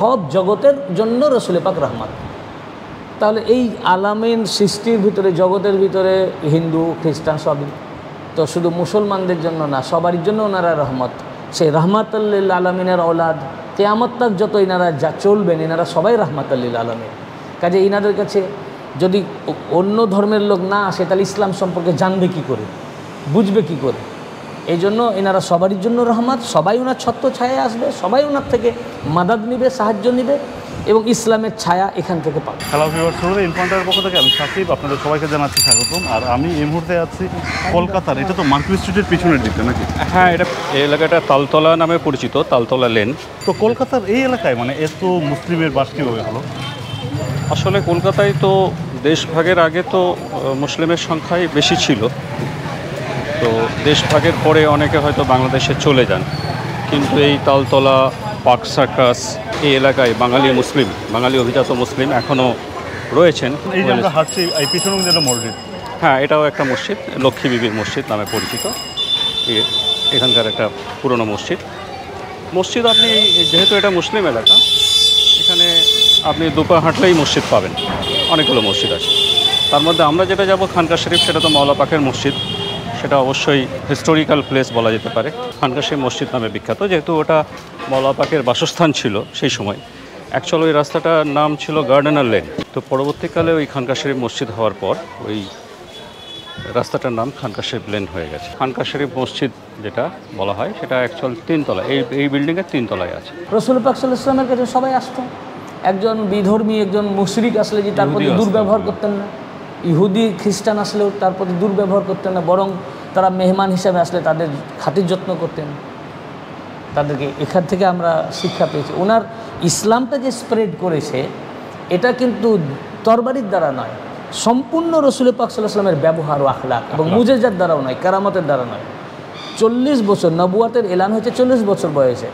সব জগতের জন্য রসুল পাক রহমত। তাহলে এই আলামিন সৃষ্টির ভিতরে, জগতের ভিতরে হিন্দু খ্রিস্টান সবই তো, শুধু মুসলমানদের জন্য না, সবারই জন্য ওনারা রহমত। সেই রহমাতুল্লিল আলমিনের ঔলাদ কিয়ামত তক যত এনারা যা চলবেন, এনারা সবাই রহমাতুল্লিল আলমিন। কাজে এনাদের কাছে যদি অন্য ধর্মের লোক না আসে তাহলে ইসলাম সম্পর্কে জানবে কি করে, বুঝবে কি করে? এই জন্য এনারা সবারই জন্য রহমত, সবাই ওনার ছত্র ছায়া আসবে, সবাই ওনার থেকে মাদাদ নিবে, সাহায্য নিবে এবং ইসলামের ছায়া এখান থেকে পাবে। হ্যালো ভিউয়ার্স, ইনফন্টারের পক্ষ থেকে আমি সাকিব, আপনাদের সবাইকে জানাচ্ছি স্বাগতম। আর আমি এই মুহূর্তে আছি কলকাতার, এটা তো মার্কেট স্ট্রিটের পিছনের দিকে নাকি? হ্যাঁ, এই এলাকাটা তালতলা নামে পরিচিত, তালতলা লেন। তো কলকাতার এই এলাকায় মানে এত মুসলিমের বাস কীভাবে হলো? আসলে কলকাতায় তো দেশভাগের আগে তো মুসলিমের সংখ্যাই বেশি ছিল, তো দেশভাগের পরে অনেকে হয়তো বাংলাদেশে চলে যান, কিন্তু এই তালতলা, পার্ক সার্কাস এই এলাকায় বাঙালি অভিজাত মুসলিম এখনও রয়েছেন। এই যে আমরা হাঁটছি, এই পিছনে যেটা মসজিদ, হ্যাঁ এটাও একটা মসজিদ, লক্ষ্মী বিবির মসজিদ নামে পরিচিত। এখানকার একটা পুরনো মসজিদ। আপনি যেহেতু এটা মুসলিম এলাকা, এখানে আপনি দুপা হাঁটলেই মসজিদ পাবেন, অনেকগুলো মসজিদ আছে। তার মধ্যে আমরা যেটা যাব খানকা শরীফ, সেটা তো মাওলা পাকের মসজিদ, সেটা অবশ্যই হিস্টোরিক্যাল প্লেস বলা যেতে পারে। খানকা শরীফ মসজিদ নামে বিখ্যাত, যেহেতু ওটা মাওলা পাকের বাসস্থান ছিল সেই সময়। অ্যাকচুয়ালি ওই রাস্তাটার নাম ছিল গার্ডেনার লেন, তো পরবর্তীকালে ওই খানকা শরীফ মসজিদ হওয়ার পর ওই রাস্তাটার নাম খানকা শরীফ লেন হয়ে গেছে। খানকা শরীফ মসজিদ যেটা বলা হয় সেটা অ্যাকচুয়াল 3 তলা, এই বিল্ডিংয়ের 3 তলায় আছে। রসুল পাক সাল্লাল্লাহু আলাইহি ওয়াসাল্লামের কাছে সবাই আসতো। একজন বিধর্মী, একজন মুশরিক আসলে যে তার প্রতি দুর্ব্যবহার করতেন না, ইহুদি খ্রিস্টান আসলেও তার প্রতি দুর্ব্যবহার করতেন না, বরং তারা মেহমান হিসাবে আসলে তাদের খাতির যত্ন করতেন। তাদেরকে এখান থেকে আমরা শিক্ষা পেয়েছি। ওনার ইসলামটা যে স্প্রেড করেছে এটা কিন্তু তরবারির দ্বারা নয়, সম্পূর্ণ রসুল পাক সাল্লাল্লাহু আলাইহি ওয়াসাল্লামের ব্যবহার ও আখলাক এবং মুজেজার দ্বারাও নয়, কারামতের দ্বারা নয়। 40 বছর নবুয়াতের এলান হয়েছে 40 বছর বয়সে।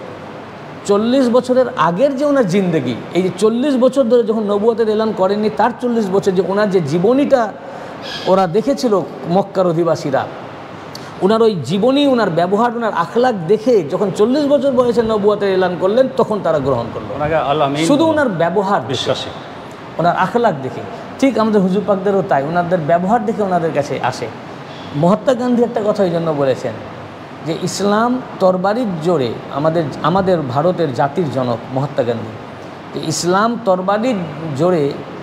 40 বছরের আগের যে ওনার জিন্দেগি, এই যে 40 বছর ধরে যখন নবুয়াতের এলান করেননি, তার 40 বছর যে ওনার যে জীবনীটা ওরা দেখেছিল মক্কার অধিবাসীরা, ওনার ওই জীবনী, ওনার ব্যবহার, ওনার আখলাক দেখে যখন 40 বছর বয়সে নবুয়াতের এলান করলেন, তখন তারা গ্রহণ করলো। শুধু ওনার ব্যবহার, বিশ্বাসী ওনার আখলাক দেখে। ঠিক আমাদের হুজুর পাকদেরও তাই, ওনাদের ব্যবহার দেখে ওনাদের কাছে আসে। মহাত্মা গান্ধী একটা কথা এই জন্য বলেছেন যে ইসলাম তরবারির জোরে, আমাদের ভারতের জাতির জনক মহাত্মা গান্ধী, যে ইসলাম তরবারির জোরে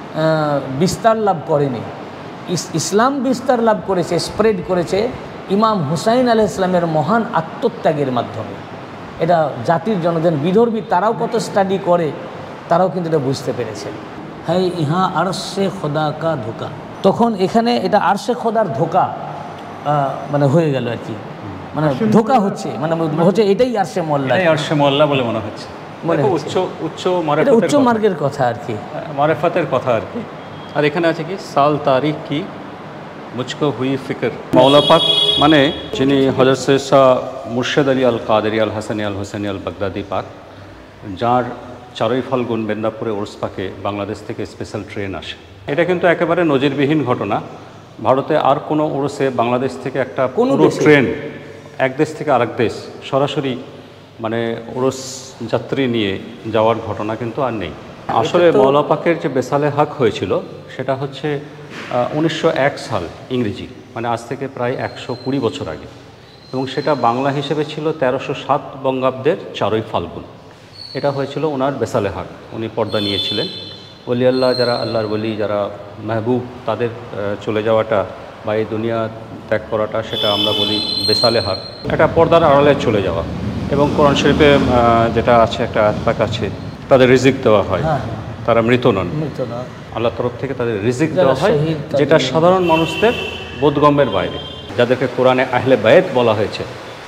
বিস্তার লাভ করেনি, ইসলাম বিস্তার লাভ করেছে, স্প্রেড করেছে ইমাম হুসাইন আলাইহিস সালামের মহান আত্মত্যাগের মাধ্যমে। এটা জাতির জনগণ, বিধর্মী তারাও কত স্টাডি করে, তারাও কিন্তু এটা বুঝতে পেরেছে। হ্যাঁ, ইহা আরশে খোদা কা ধোকা, তখন এখানে এটা আরশে খোদার ধোকা মানে হয়ে গেল আর কি, মানে ধোকা হচ্ছে, মানে হচ্ছে এটাই আরশে মোল্লা বলে মনে হচ্ছে, উচ্চ মার্গের কথা আর কি, মারেফাতের কথা আর কি। আর এখানে আছে কি সাল তারিখ কি মুঝকো হুই ফিকর। মাওলা পাক মানে যিনি হযরত সৈয়দ শাহ মুর্শিদ আলী আল কাদেরী আল হাসানি আল হোসেনি আল বাগদাদি পাক, যার 4ই ফাল্গুন মেদিনীপুরে ওরস পাকে বাংলাদেশ থেকে স্পেশাল ট্রেন আসে। এটা কিন্তু একেবারে নজিরবিহীন ঘটনা। ভারতে আর কোনো ওরসে বাংলাদেশ থেকে একটা কোনো ট্রেন এক দেশ থেকে আরেক দেশ সরাসরি মানে ওরস যাত্রী নিয়ে যাওয়ার ঘটনা কিন্তু আর নেই। আসলে মাওলা পাকের যে বেসালে হক হয়েছিল সেটা হচ্ছে 1901 সাল ইংরেজি, মানে আজ থেকে প্রায় 120 বছর আগে, এবং সেটা বাংলা হিসেবে ছিল 1307 বঙ্গাব্দের 4ই ফাল্গুন। এটা হয়েছিল ওনার বেসালে হক, উনি পর্দা নিয়েছিলেন। ওলি আল্লাহ, যারা আল্লাহর ওলি, যারা মেহবুব, তাদের চলে যাওয়াটা বা এই দুনিয়া ত্যাগ করাটা, সেটা আমরা বলি বেসালে হক, এটা পর্দার আড়ালে চলে যাওয়া। এবং কোরআন শরীফে যেটা আছে, একটা আয়াত আছে, তাদের রিজিক দেওয়া হয়, তারা মৃত নন, আল্লাহর তরফ থেকে তাদের রিজিক দেওয়া হয়, যেটা সাধারণ মানুষদের বোধগম্যের বাইরে। যাদেরকে কোরআনে আহলে বায়েত বলা হয়েছে,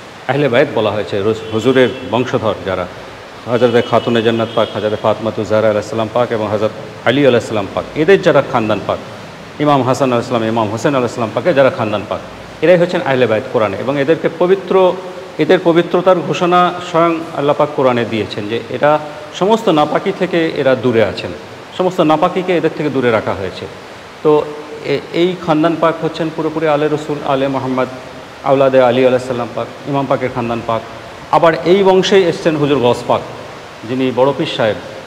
হুজুরের বংশধর যারা, হযরত খাতুনে জান্নাত পাক, হযরত ফাতিমাতুজ জাহরা আলাইহিস সালাম পাক এবং হযরত আলী আলাইহিস সালাম পাক, এদের যারা খানদান পাক, ইমাম হাসান আলাইহিস সালাম, ইমাম হোসেন আলাইহিস সালাম পাকে যারা খানদান পাক, এরাই হচ্ছেন আহলে বায়েত কোরআনে। এবং এদেরকে এদের পবিত্রতার ঘোষণা স্বয়ং আল্লাহ পাক কোরআনে দিয়েছেন, যে এরা সমস্ত নাপাকি থেকে এরা দূরে আছেন, সমস্ত নাপাকিকে এদের থেকে দূরে রাখা হয়েছে। তো এই খানদান পাক হচ্ছেন পুরোপুরি আলে রসুল, আলে মোহাম্মদ, আওলাদে আলী আলাইহিস সালাম পাক, ইমাম পাকের খানদান পাক। আবার এই বংশেই এসছেন হুজুর গৌস পাক, যিনি বড় পীর সাহেব,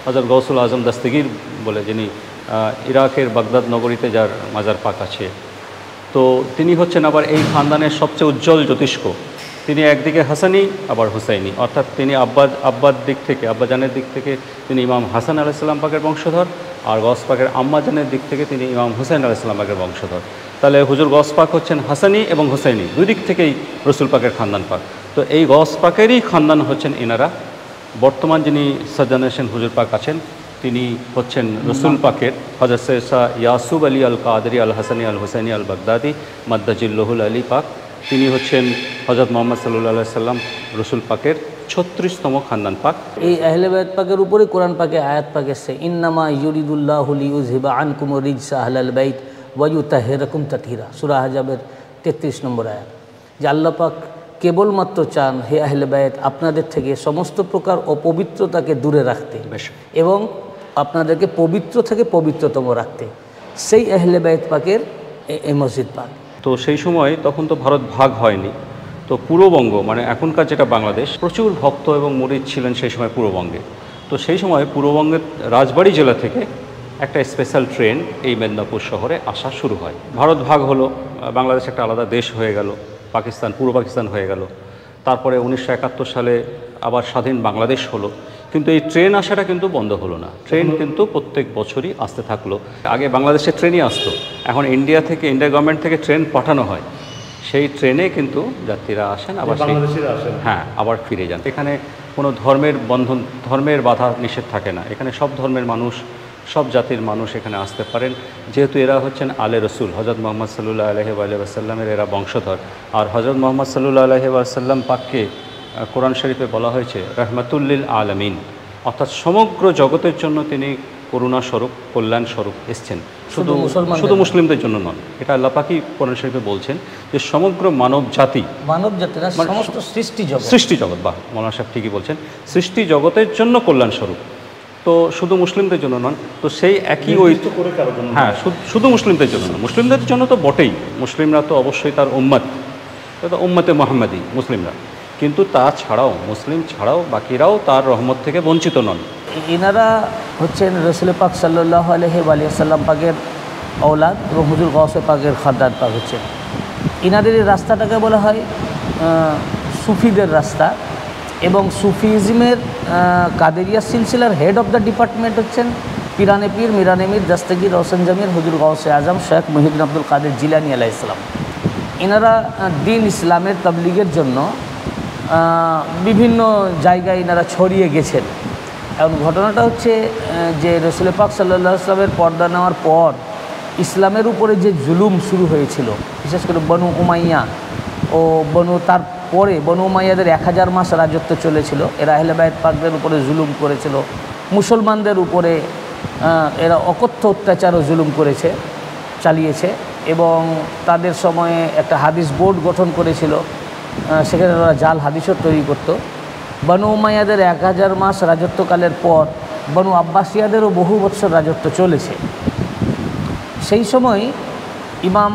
হযরত গৌসুল আজম দস্তগীর বলে, যিনি ইরাকের বাগদাদ নগরীতে যার মাজার পাক আছে। তো তিনি হচ্ছেন আবার এই খানদানের সবচেয়ে উজ্জ্বল জ্যোতিষ্ক। তিনি একদিকে হাসানি আবার হুসাইনি, অর্থাৎ তিনি আব্বাজানের দিক থেকে তিনি ইমাম হাসান আলাইহিস সালাম পাকের বংশধর, আর গস পাকের আম্মাজানের দিক থেকে তিনি ইমাম হুসাইন আলাইহিস সালাম পাকের বংশধর। তাহলে হুজুর গস পাক হচ্ছেন হাসানি এবং হুসাইনি, দুই দিক থেকেই রসুল পাকের খানদান পাক। তো এই গস পাকেরই খানদান হচ্ছেন এনারা। বর্তমান যিনি সাজ্জাদ হুজুর পাক আছেন তিনি হচ্ছেন রসুল পাকের হযরত সৈয়দ শাহ ইয়াসুব আলী আল কাদেরী আল হাসানি আল হুসাইনি আল বাগদাদি মাদ্দাজিল্লাহুল আলী পাক। তিনি হচ্ছেন হযরত মুহাম্মদ সাল্লাল্লাহু আলাইহি সাল্লাম রসুল পাকের 36তম খানদান পাক। এই আহলে বাইত পাকের উপরে কোরআন পাকে আয়াত পাক এসেছে, ইন্নামা ইউরিদুল্লাহু লিইউযহিবা আনকুম রিজসা আহলাল বাইত ওয়া ইউতাহিরাকুম তাতহিরা, সূরা আহজাবের 33 নম্বর আয়াত। যে আল্লাহ পাক কেবলমাত্র চান, হে আহলে বাইত, আপনাদের থেকে সমস্ত প্রকার অপবিত্রতাকে দূরে রাখতে এবং আপনাদেরকে পবিত্র থেকে পবিত্রতম রাখতে। সেই আহলে বাইত পাকের এই মসজিদ পাক। তো সেই সময় তখন তো ভারত ভাগ হয়নি, তো পূর্ববঙ্গ মানে এখনকার যেটা বাংলাদেশ, প্রচুর ভক্ত এবং মুরিদ ছিলেন সেই সময় পূর্ববঙ্গে। তো সেই সময় পূর্ববঙ্গের রাজবাড়ী জেলা থেকে একটা স্পেশাল ট্রেন এই মেদিনীপুর শহরে আসা শুরু হয়। ভারত ভাগ হলো, বাংলাদেশ একটা আলাদা দেশ হয়ে গেল, পাকিস্তান পূর্ব পাকিস্তান হয়ে গেল। তারপরে 1971 সালে আবার স্বাধীন বাংলাদেশ হলো, কিন্তু এই ট্রেন আসাটা কিন্তু বন্ধ হলো না। ট্রেন কিন্তু প্রত্যেক বছরই আসতে থাকলো। আগে বাংলাদেশে ট্রেনই আসতো, এখন ইন্ডিয়া গভর্নমেন্ট থেকে ট্রেন পাঠানো হয়, সেই ট্রেনে কিন্তু যাত্রীরা আসেন, আবার হ্যাঁ আবার ফিরে যান। এখানে কোনো ধর্মের বাধা নিষেধ থাকে না। এখানে সব ধর্মের মানুষ, সব জাতির মানুষ এখানে আসতে পারেন, যেহেতু এরা হচ্ছেন আলে রসুল, হযরত মুহাম্মদ সাল্লাল্লাহু আলাইহি ওয়াসাল্লামের এরা বংশধর। আর হযরত মুহাম্মদ সাল্লাল্লাহু আলাইহি ওয়াসাল্লাম পাককে কোরআন শরীফে বলা হয়েছে রাহমাতুল লিল আলামিন, অর্থাৎ সমগ্র জগতের জন্য তিনি করুণা স্বরূপ, কল্যাণ স্বরূপ এসছেন, শুধু মুসলিমদের জন্য নন। এটা আল্লাহ পাকই কোরআন শরীফে বলছেন যে সমগ্র মানব জাতি, সমস্ত সৃষ্টি জগৎ, বাহ মৌলানা সাহেব ঠিকই বলছেন, সৃষ্টি জগতের জন্য কল্যাণ স্বরূপ, তো শুধু মুসলিমদের জন্য নন। তো সেই একই হ্যাঁ শুধু মুসলিমদের জন্য নয়, মুসলিমদের জন্য তো বটেই, মুসলিমরা তো অবশ্যই তার উম্মত, তো উম্মতে মুহাম্মাদি মুসলিমরা, কিন্তু তাছাড়াও মুসলিম ছাড়াও বাকিরাও তার রহমত থেকে বঞ্চিত নন। ইনারা হচ্ছেন রসুল পাক সাল্লাল্লাহু আলাইহি ওয়াসাল্লাম পাকের औलाद এবং হুজুর গৌসে পাকের খাদ্দার পাক হচ্ছেন। ইনাদের এই রাস্তাটাকে বলা হয় সুফিদের রাস্তা, এবং সুফিজমের কাদেরিয়া সিলসিলার হেড অফ দ্য ডিপার্টমেন্ট হচ্ছেন পিরানে পীর মিরানে মীর দস্তগীর রওশন জমির হুজুর গৌসে আজম শেখ মুহিউদ্দিন আব্দুল কাদের জিলানী আলাইহিস সালাম। ইনারা দিন ইসলামের তাবলীগের জন্য বিভিন্ন জায়গায় ইনারা ছড়িয়ে গেছেন। এখন ঘটনাটা হচ্ছে যে রসুল পাক সাল্লাল্লাহু আলাইহি ওয়াসাল্লামের পর্দা নেওয়ার পর ইসলামের উপরে যে জুলুম শুরু হয়েছিল, বিশেষ করে বনু উমাইয়া ও তারপরে বনু উমাইয়াদের 1000 মাস রাজত্ব চলেছিল। এরা আহলে বাইত পাকদের উপরে জুলুম করেছিল, মুসলমানদের উপরে এরা অকথ্য অত্যাচার ও জুলুম চালিয়েছে, এবং তাদের সময়ে একটা হাদিস বোর্ড গঠন করেছিল, সেখানে ওরা জাল হাদিসও তৈরি করত। বনু উমাইয়াদের 1000 মাস রাজত্বকালের পর বনু আব্বাসিয়াদেরও বহু বছর রাজত্ব চলেছে। সেই সময় ইমাম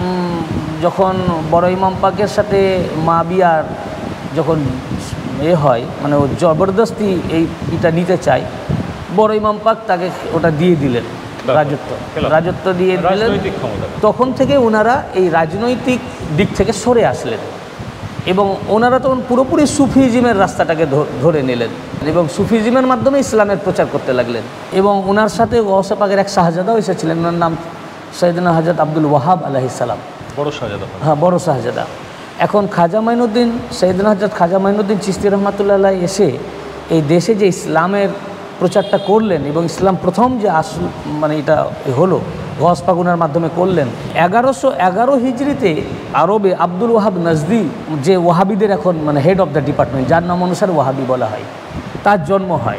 যখন বড় ইমাম পাকের সাথে মাবিয়ার যখন হয়, মানে ও জবরদস্তি এইটা নিতে চায়, বড় ইমাম পাক তাকে ওটা দিয়ে দিলেন, রাজত্ব দিয়ে দিলেন। তখন থেকে ওনারা এই রাজনৈতিক দিক থেকে সরে আসলেন, এবং ওনারা তখন পুরোপুরি সুফিজমের রাস্তাটাকে ধরে নিলেন, এবং সুফিজমের মাধ্যমে ইসলামের প্রচার করতে লাগলেন। এবং ওনার সাথে গৌসে পাকের এক শাহজাদাও এসেছিলেন, ওনার নাম সৈয়দনা হযরত আব্দুল ওয়াহাব আলাইহিস সালাম, বড় শাহজাদা। হ্যাঁ, বড় শাহজাদা। এখন খাজা মাইনুদ্দিন, সৈয়দনা হযরত খাজা মাইনুদ্দিন চিশতি রহমাতুল্লাহ আলাইহি এসে এই দেশে যে ইসলামের প্রচারটা করলেন, এবং ইসলাম প্রথম যে মানে এটা হলো গস পাক ওনার মাধ্যমে করলেন। 1111 হিজরিতে আরবে আব্দুল ওয়াহাব নজদি, যে ওয়াহাবিদের এখন মানে হেড অফ দ্য ডিপার্টমেন্ট, যার নাম অনুসারে ওয়াহাবি বলা হয়, তার জন্ম হয়।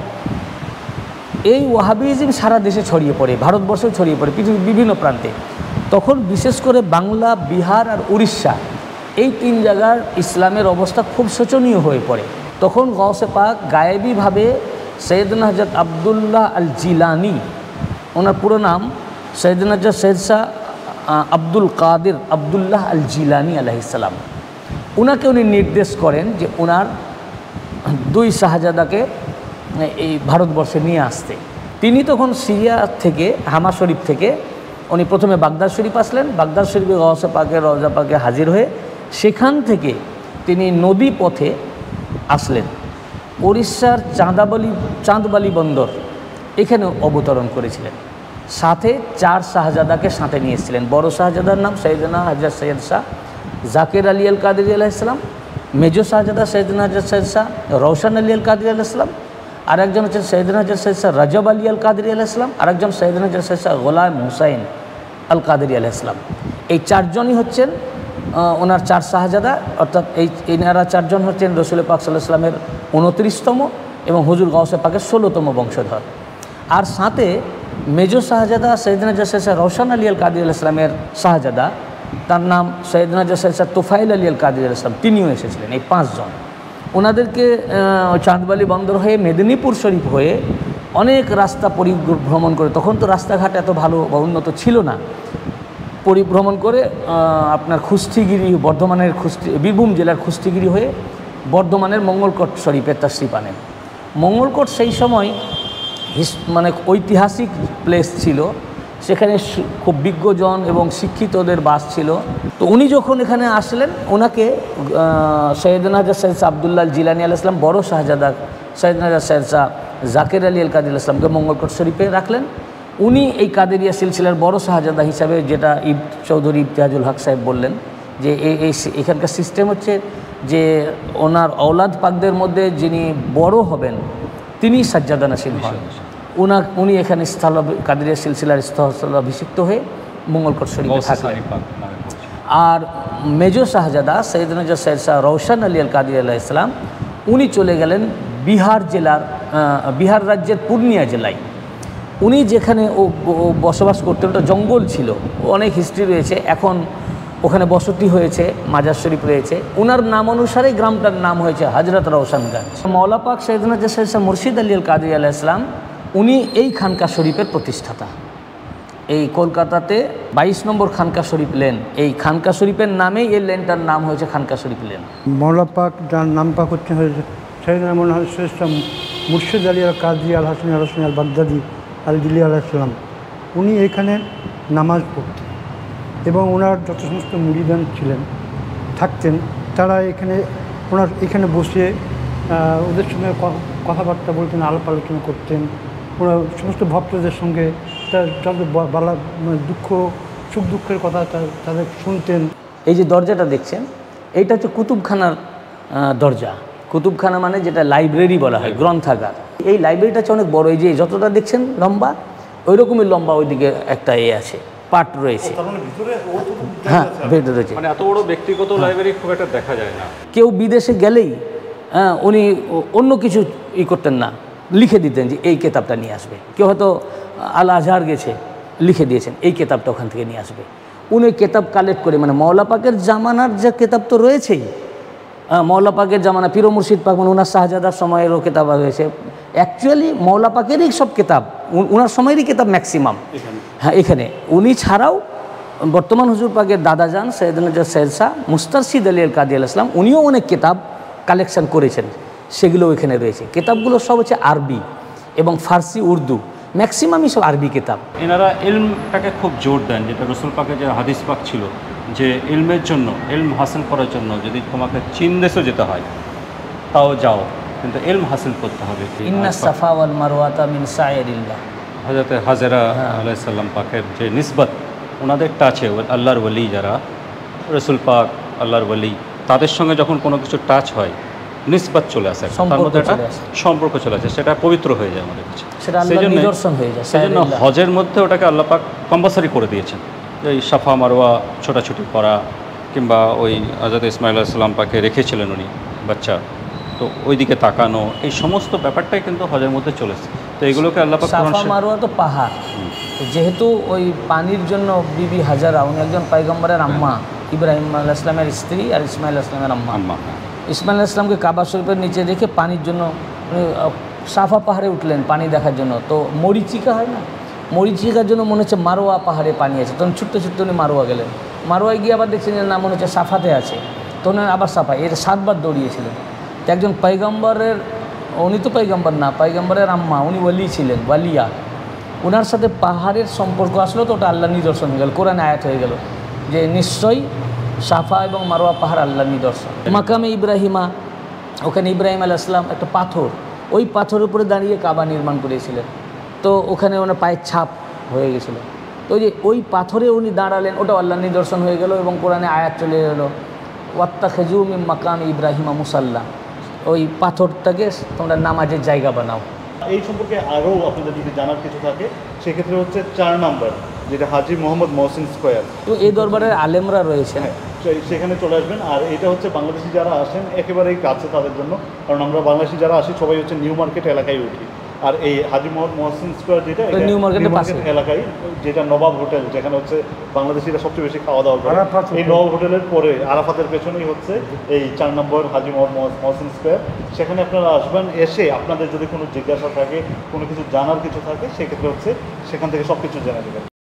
এই ওয়াহাবিজম সারা দেশে ছড়িয়ে পড়ে, ভারতবর্ষেও ছড়িয়ে পড়ে, পৃথিবীর বিভিন্ন প্রান্তে। তখন বিশেষ করে বাংলা, বিহার আর উড়িষ্যা, এই 3 জায়গার ইসলামের অবস্থা খুব শোচনীয় হয়ে পড়ে। তখন গৌসে পাক গায়েবীভাবে সৈয়দনা হযরত আবদুল্লাহ আল জিলানি, ওনার পুরো নাম সৈয়দনা সৈয়দ শাহ আব্দুল কাদের আবদুল্লাহ আল জিলানি আলাইহিস সালাম, উনাকে উনি নির্দেশ করেন যে ওনার 2 শাহজাদাকে এই ভারতবর্ষে নিয়ে আসতে। তিনি তখন সিরিয়া থেকে হামা শরীফ থেকে উনি প্রথমে বাগদাদ শরীফ আসলেন, বাগদাদ শরীফে গওসে পাকে রওজা পাকে হাজির হয়ে সেখান থেকে তিনি নদী পথে আসলেন উড়িষ্যার চাঁদবালি বন্দর, এখানে অবতরণ করেছিলেন। সাথে 4 শাহজাদাকে সাথে নিয়ে এসেছিলেন। বড় শাহজাদার নাম সৈয়দনা হযরত সৈয়দ শাহ জাকির আলী আল কাদেরী আলাইহিস সালাম, মেজো শাহজাদা সৈয়দনা হযরত সৈয়দ শাহ রওশন আলী আল কাদেরী আলাইহিস সালাম, আর একজন হচ্ছেন সৈয়দনা হযরত সৈয়দ শাহ রজব আলী আল কাদেরী আলাইহিস সালাম, আর একজন সৈয়দনা হযরত সৈয়দ শাহ গোলাম হুসাইন আল কাদেরী আলাইহিস সালাম। এই 4 জনই হচ্ছেন ওনার 4 শাহজাদা, অর্থাৎ এনারা 4 জন হচ্ছেন রসুল পাক সাল্লাল্লাহু আলাইহি ওয়াসাল্লামের 29তম এবং হুজুর গাউসে পাকের 16তম বংশধর। আর সাথে মেজো শাহজাদা সৈয়দনা হযরত সৈয়দ শাহ রওশন আলী আল কাদেরী আলাইহিস সালামের শাহজাদা, তার নাম সৈয়দনা হযরত সৈয়দ শাহ তুফাইল আলী আল কাদেরী আলাইহিস সালাম, তিনিও এসেছিলেন। এই 5 জন ওনাদেরকে চাঁদবালি বন্দর হয়ে মেদিনীপুর শরীফ হয়ে অনেক রাস্তা পরিভ্রমণ করে, তখন তো রাস্তাঘাট এত ভালো বা উন্নত ছিল না, পরিভ্রমণ করে আপনার খুস্তিগিরি, বর্ধমানের বীরভূম জেলার খুস্তিগিরি হয়ে বর্ধমানের মঙ্গলকোট শরীফের তাশরিফ আনেন। মঙ্গলকোট সেই সময় মানে ঐতিহাসিক প্লেস ছিল, সেখানে খুব বিজ্ঞজন এবং শিক্ষিতদের বাস ছিল। তো উনি যখন এখানে আসলেন, ওনাকে সৈয়দনা হযরত সৈয়দ আবদুল্লাহ জিলানী আলাইহিস সালাম বড় শাহজাদা সৈয়দনা হযরত সৈয়দ শাহ জাকির আলী আল কাদেরী আলাইহিস সালামকে মঙ্গলকোট শরীফে রাখলেন। উনি এই কাদেরিয়া সিলসিলার বড় শাহজাদা হিসাবে, যেটা চৌধুরী ইবতিহাজুল হক সাহেব বললেন, যে এখানকার সিস্টেম হচ্ছে যে ওনার ঔলাদ পাকদের মধ্যে যিনি বড় হবেন তিনি সাজ্জাদা নাসিব হন। উনি এখানে কাদেরিয়া সিলসিলার স্থলাভিষিক্ত হয়ে মঙ্গলকোট শরীফে থাকলেন। আর মেজো শাহজাদা সৈয়দনা সৈয়দ শাহ রওশন আলী আল কাদেরী আলাইহিস সালাম উনি চলে গেলেন বিহার রাজ্যের পূর্ণিয়া জেলায়। উনি যেখানে বসবাস করতেন ওটা জঙ্গল ছিল, অনেক হিস্ট্রি রয়েছে, এখন ওখানে বসতি হয়েছে, মাজার শরীফ রয়েছে। ওনার নাম অনুসারে গ্রামটার নাম হয়েছে হজরত রওশনগঞ্জ। মাওলা পাক সৈয়দনা সৈয়দ শাহ মুর্শিদ আলী আল কাদেরী আলাইহিস সালাম উনি এই খানকা শরীফের প্রতিষ্ঠাতা। এই কলকাতাতে 22 নম্বর খানকা শরীফ লেন, এই খানকা শরীফের নামেই এই লেনটার নাম হয়েছে খানকা শরীফ লেন। মাওলা পাক যার নাম পাক হচ্ছে সৈয়দনা মৌলানা সৈয়দ শাহ মুর্শিদ আলী আল কাদেরী আল হাসানী আল হোসেনী আল বাগদাদী আল দিল্লি আলাইহিস সালাম, উনি এখানে নামাজ পড়তেন এবং ওনার যত সমস্ত মুরিদান ছিলেন থাকতেন, তারা এখানে বসে ওদের সঙ্গে কথাবার্তা বলতেন, আলাপ আলোচনা করতেন। ওরা সমস্ত ভক্তদের সঙ্গে তাদের দুঃখ সুখ দুঃখের কথা তাদের শুনতেন। এই যে দরজাটা দেখছেন, এইটা হচ্ছে কুতুবখানার দরজা। কুতুবখানা মানে যেটা লাইব্রেরি বলা হয়, গ্রন্থাগার। এই লাইব্রেরিটা হচ্ছে অনেক বড়, এই যে যতটা দেখছেন লম্বা, ওই রকমই লম্বা ওইদিকে একটা আছে, পার্ট রয়েছে। হ্যাঁ, ভেতরে রয়েছে। মানে এত বড় ব্যক্তিগত লাইব্রেরি খুব একটা দেখা যায় না। কেউ বিদেশে গেলেই উনি অন্য কিছু করতেন না, লিখে দিতেন যে এই কেতাবটা নিয়ে আসবে। কেউ হয়তো আল আজহার গেছে, লিখে দিয়েছেন এই কেতাবটা ওখান থেকে নিয়ে আসবে। উনি কেতাব কালেক্ট করে, মানে মাওলা পাকের জামানার যে কেতাব তো রয়েছেই, মাওলা পাকের জামানা পীর মুর্শিদ পাক মানে ওনার শাহজাদার সময়েরও কেতাব রয়েছে। অ্যাকচুয়ালি মাওলা পাকেরই সব কেতাব, ওনার সময়েরই কেতাব ম্যাক্সিমাম। হ্যাঁ, এখানে উনি ছাড়াও বর্তমান হুজুর পাকের দাদাজান সৈয়দনা সৈয়দ শাহ মুস্তারশিদ আলী আল কাদেরী আলাইহিস সালাম উনিও অনেক কেতাব কালেকশন করেছেন, সেগুলো এখানে রয়েছে। কেতাবগুলো সব হচ্ছে আরবি এবং ফার্সি, উর্দু, ম্যাক্সিমামই সব আরবি কেতাব। এনারা ইলমটাকে খুব জোর দেন, যেটা রসুল পাকের যে হাদিস পাক ছিল যে ইলমের জন্য, ইলম হাসিল করার জন্য যদি তোমাকে চীন দেশে যেতে হয় তাও যাও, কিন্তু ইলম হাসিল করতে হবে। ইন্না সাফা ওয়াল মারওয়াতা মিন শাআইরিল্লাহ। হযরত হাজেরা আলাইহিস সালাম পাকের যে নিসবত ওনাদের টাচে, আল্লাহর ওলি যারা, রসুল পাক আল্লাহর ওলি, তাদের সঙ্গে যখন কোনো কিছু টাচ হয় নিসবত চলে আসে, তার মধ্যে একটা সম্পর্ক চলে আসে, সেটা পবিত্র হয়ে যায় আমাদের কাছে, সেটা আল্লাহর নিদর্শন হয়ে যায়। সেজন্য হজের মধ্যে ওটাকে আল্লাহ পাক কম্পালসারি করে দিয়েছেন। এই সাফা মারওয়া ছোটাছুটি করা, কিংবা ওই হযরত ইসমাঈল আলাইহিস সালাম পাকে রেখেছিলেন উনি বাচ্চা, তো ওই দিকে তাকানো, এই সমস্ত ব্যাপারটাই কিন্তু হজের মধ্যে চলেছে। তো এগুলোকে আল্লাহ পাক সাফা মারওয়া তো পাহাড়, যেহেতু ওই পানির জন্য বিবি হাজারা উনি একজন পয়গম্বরের আম্মা, ইব্রাহিম আলাইহিস সালামের স্ত্রী আর ইসমাঈল আলাইহিস সালামের আম্মা। ইসমাঈল আলাইহিস সালামকে কাবা শরীফের নিচে রেখে পানির জন্য সাফা পাহাড়ে উঠলেন পানি দেখার জন্য। তো মরিচিকা হয় না, মরিচিকার জন্য মনে হচ্ছে মারোয়া পাহাড়ে পানি আছে, তখন ছুটতে ছুটতে উনি মারোয়া গেলেন। মারোয়ায় গিয়ে আবার দেখছেন যে না, মনে হচ্ছে সাফাতে আছে, তখন আবার সাফা, এর 7 বার দৌড়িয়েছিলেন। একজন পয়গম্বরের উনি তো পাইগাম্বার না, পাইগাম্বারের আম্মা, উনি ওয়ালি ছিলেন, ওয়ালিয়া। ওনার সাথে পাহাড়ের সম্পর্ক আসলো তো ওটা আল্লাহ নিদর্শন হয়ে গেল, কোরআনে আয়াত হয়ে গেল যে নিশ্চয়ই সাফা এবং মারোয়া পাহাড় আল্লাহ নিদর্শন। মাকামে ইব্রাহিমা, ওখানে ইব্রাহিম আলাইহিস সালাম একটা পাথর, ওই পাথরের উপরে দাঁড়িয়ে কাবা নির্মাণ করেছিলেন, তো ওখানে ওনার পায়ের ছাপ হয়ে গেছিলো। তো ওই যে ওই পাথরে উনি দাঁড়ালেন, ওটা আল্লাহ নিদর্শন হয়ে গেল এবং কোরআনে আয়াত চলে এলো ওয়াত্তাখিযু মিন মাকামি ইব্রাহিমা মুসাল্লা, ওই পাথরটাকে তোমরা নামাজের জায়গা বানাও। এই সম্পর্কে আরও আপনাদের যদি জানার কিছু থাকে সেক্ষেত্রে হচ্ছে 4 নাম্বার, যেটা হাজী মোহাম্মদ মহসিন স্কোয়ার। তো এই দরবারের আলেমরা রয়েছেন, হ্যাঁ, সেখানে চলে আসবেন। আর এটা হচ্ছে বাংলাদেশি যারা আসেন একেবারেই কাছে তাদের জন্য, কারণ আমরা বাংলাদেশি যারা আসি সবাই হচ্ছে নিউ মার্কেট এলাকায় উঠি। আর এই হাজী মোহাম্মদ মহসিন স্কোয়ার যেটা নিউ মার্কেটের পাশে এলাকায়, যেটা নবাব হোটেল, যেখানে হচ্ছে বাংলাদেশিরা সবচেয়ে বেশি খাওয়া দাওয়া করে, আরাফাত এই নবাব হোটেলের পরে আরাফাতের পেছনেই হচ্ছে এই 4 নম্বর হাজী মোহাম্মদ মহসিন স্কোয়ার। সেখানে আপনারা আসবেন, এসে আপনাদের যদি কোনো জিজ্ঞাসা থাকে, কোনো কিছু জানার কিছু থাকে, সেক্ষেত্রে হচ্ছে সেখান থেকে সব কিছু জেনে নেবেন।